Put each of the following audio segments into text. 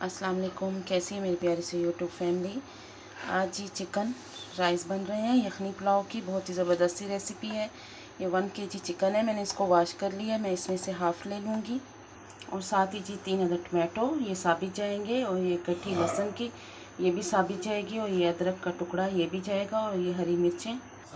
अस्सलाम वालेकुम। कैसी है मेरी प्यारी सी यूट्यूब फैमिली। आज ही चिकन राइस बन रहे हैं, यखनी पुलाव की बहुत ही ज़बरदस्त सी रेसिपी है। ये 1 kg चिकन है, मैंने इसको वॉश कर लिया है। मैं इसमें से हाफ़ ले लूँगी और साथ ही जी 3 अदद टमाटो ये साबित जाएंगे, और ये कट्ठी लहसुन की ये भी साबित जाएगी, और ये अदरक का टुकड़ा ये भी जाएगा, और ये हरी मिर्चें।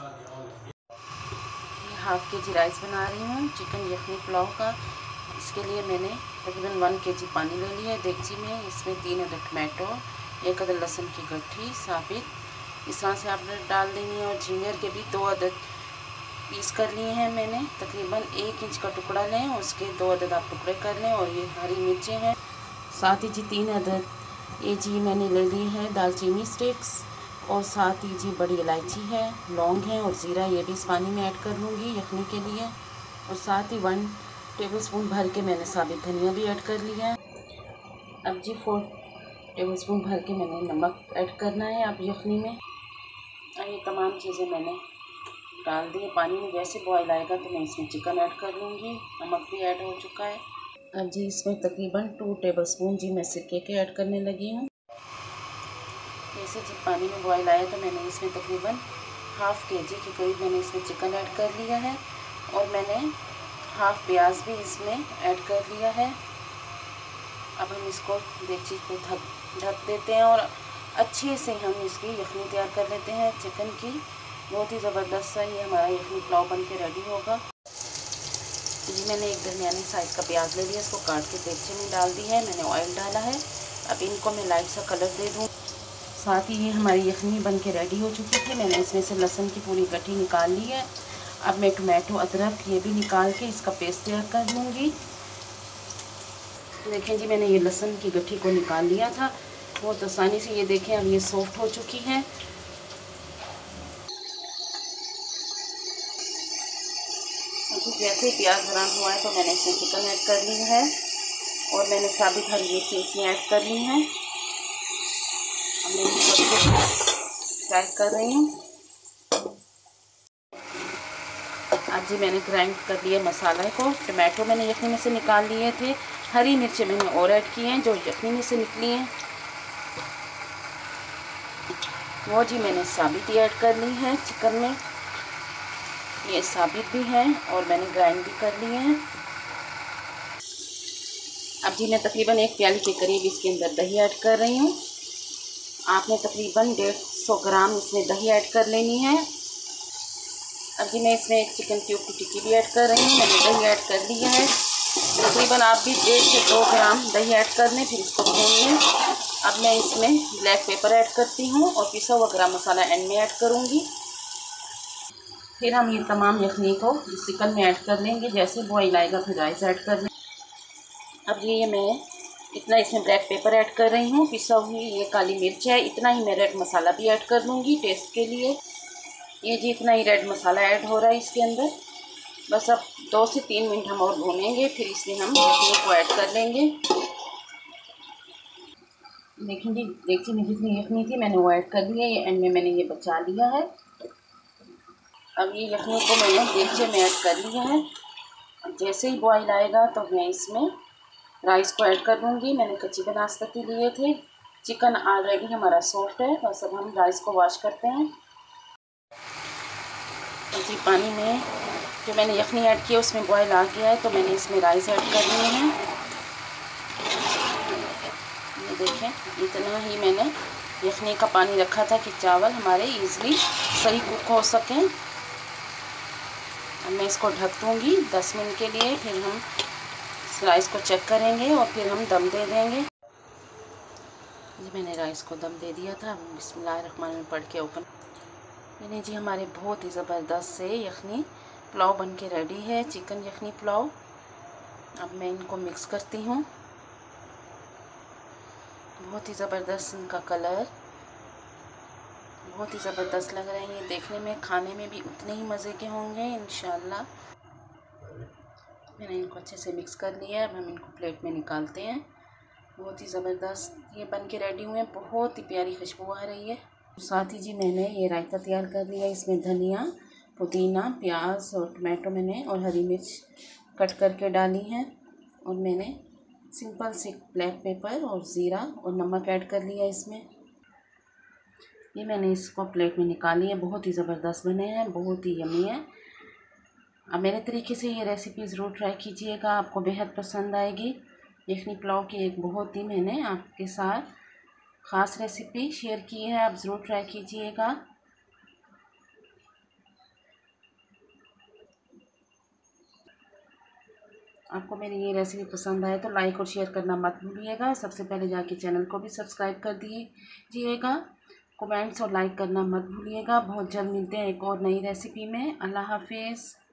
ये हाफ़ kg राइस बना रही हूँ चिकन यखनी पुलाव का। इसके लिए मैंने तकरीबन 1 kg पानी ले लिया है देगची में। इसमें 3 अदद टमाटो, 1 अदद लहसुन की गट्ठी साबित इस तरह से आपने डाल देनी है, और झींगर के भी 2 अदद पीस कर लिए हैं मैंने। तकरीबन 1 इंच का टुकड़ा लें, उसके 2 अदद आप टुकड़े कर लें। और ये हरी मिर्चें हैं, साथ ही जी 3 अदद ये जी मैंने ले ली है दालचीनी स्टिक्स, और साथ ही जी बड़ी इलायची है, लौंग है और ज़ीरा, ये भी इस पानी में ऐड कर लूँगी यखनी के लिए। और साथ ही 1 टेबलस्पून भर के मैंने साबित धनिया भी ऐड कर लिया है। अब जी 4 टेबलस्पून भर के मैंने नमक ऐड करना है अब यखनी में। अब ये तमाम चीज़ें मैंने डाल दी। पानी में जैसे बॉयल आएगा तो मैं इसमें चिकन ऐड कर लूँगी। नमक भी ऐड हो चुका है। अब जी इसमें तकरीबन 2 टेबलस्पून जी मैं सिरके के ऐड करने लगी हूँ। जैसे जब पानी में बॉयल आया तो मैंने इसमें तकरीबन हाफ़ kg के करीब मैंने इसमें चिकन ऐड कर लिया है, और मैंने हाफ़ प्याज भी इसमें ऐड कर लिया है। अब हम इसको देगची को ढक देते हैं, और अच्छे से हम इसकी यखनी तैयार कर लेते हैं चिकन की। बहुत ही ज़बरदस्त सा ये हमारा यखनी पुलाव बन के रेडी होगा। जी मैंने एक दरमियानी साइज़ का प्याज ले लिया, इसको काट के देगची में डाल दी है। मैंने ऑयल डाला है। अब इनको मैं लाइट सा कलर दे दूँ। साथ ही ये हमारी यखनी बन के रेडी हो चुकी थी। मैंने इसमें से लहसुन की पूरी गट्ठी निकाल ली है। अब मैं टमाटो अदरक ये भी निकाल के इसका पेस्ट तैयार कर लूँगी। देखें जी मैंने ये लहसुन की गट्ठी को निकाल लिया था बहुत आसानी से। ये देखें अब ये सॉफ्ट हो चुकी है। अभी जैसे ही प्याज ब्राउन हुआ है तो मैंने इसमें चिकन ऐड कर ली है, और मैंने साबित हरी मिर्ची इसमें ऐड कर ली है। अब मैं इसको फ्राई कर रही हूँ। अब जी मैंने ग्राइंड कर लिया मसाला को। टमाटो मैंने यखनी में से निकाल लिए थे, हरी मिर्चें मैंने और ऐड की हैं जो यखनी में से निकली हैं, वो जी मैंने साबित ही ऐड कर ली है चिकन में। ये साबित भी हैं और मैंने ग्राइंड भी कर लिए हैं। अब जी मैं तकरीबन 1 प्याली के करीब इसके अंदर दही ऐड कर रही हूँ। आपने तकरीबन 150 ग्राम इसमें दही ऐड कर लेनी है। अब जी मैं इसमें एक चिकन क्यूब की टिक्की भी ऐड कर रही हूँ। मैंने दही ऐड कर लिया है। तकरीबन आप भी 1 से 2 ग्राम दही ऐड कर लें, फिर इसको भून लें। अब मैं इसमें ब्लैक पेपर ऐड करती हूँ, और पिसा हुआ गरम मसाला एंड में ऐड करूँगी। फिर हम ये तमाम यखनी को इस चिकन में ऐड कर लेंगे। जैसे बॉयल आएगा फिर राइस ऐड कर लें। अब ये मैं इतना इसमें ब्लैक पेपर ऐड कर रही हूँ, पिसा हुई ये काली मिर्च है, इतना ही मैं रेड मसाला भी ऐड कर लूँगी टेस्ट के लिए। ये जी इतना ही रेड मसाला ऐड हो रहा है इसके अंदर। बस अब 2 से 3 मिनट हम और भूनेंगे, फिर इसमें हम यखनी को ऐड कर लेंगे। देखिए जी देखिए मैं जितनी यखनी थी मैंने वो ऐड कर लिया। ये एंड में मैंने ये बचा लिया है। अब ये यखनी को मैंने देगचे में ऐड कर लिया है। जैसे ही बॉयल आएगा तो मैं इसमें राइस को ऐड कर दूँगी। मैंने कच्ची बनास्पति लिए थे। चिकन ऑलरेडी हमारा सॉफ्ट है, बस अब हम राइस को वॉश करते हैं। इसी पानी में जो मैंने यखनी ऐड किया उसमें बॉयल आ गया है, तो मैंने इसमें राइस ऐड कर लिए हैं। ये देखें इतना ही मैंने यखनी का पानी रखा था कि चावल हमारे ईज़िली सही कुक हो सकें। अब मैं इसको ढक दूँगी 10 मिनट के लिए, फिर हम इस राइस को चेक करेंगे और फिर हम दम दे देंगे। जी मैंने राइस को दम दे दिया था। बिस्मिल्लाहिर्रहमानिर्रहीम पढ़ के ओपन। मैंने जी हमारे बहुत ही ज़बरदस्त से यखनी पुलाव बन के रेडी है, चिकन यखनी पुलाव। अब मैं इनको मिक्स करती हूँ। बहुत ही ज़बरदस्त इनका कलर, बहुत ही ज़बरदस्त लग रहे हैं। ये देखने में खाने में भी उतने ही मज़े के होंगे इंशाल्लाह। मैंने इनको अच्छे से मिक्स कर लिया है। अब हम इनको प्लेट में निकालते हैं। बहुत ही ज़बरदस्त ये बन के रेडी हुए हैं। बहुत ही प्यारी खुशबू आ रही है। साथ ही जी मैंने ये रायता तैयार कर लिया। इसमें धनिया, पुदीना, प्याज और टमाटो मैंने और हरी मिर्च कट करके डाली हैं, और मैंने सिंपल से ब्लैक पेपर और ज़ीरा और नमक ऐड कर लिया इसमें। ये मैंने इसको प्लेट में निकाली है। बहुत ही ज़बरदस्त बने हैं, बहुत ही यम्मी है। अब मेरे तरीके से ये रेसिपी ज़रूर ट्राई कीजिएगा, आपको बेहद पसंद आएगी। यखनी पुलाव की एक बहुत ही मैंने आपके साथ ख़ास रेसिपी शेयर की है, आप ज़रूर ट्राई कीजिएगा। आपको मेरी ये रेसिपी पसंद आए तो लाइक और शेयर करना मत भूलिएगा। सबसे पहले जाके चैनल को भी सब्सक्राइब कर दीजिएगा। कमेंट्स और लाइक करना मत भूलिएगा। बहुत जल्द मिलते हैं एक और नई रेसिपी में। अल्लाह हाफिज़।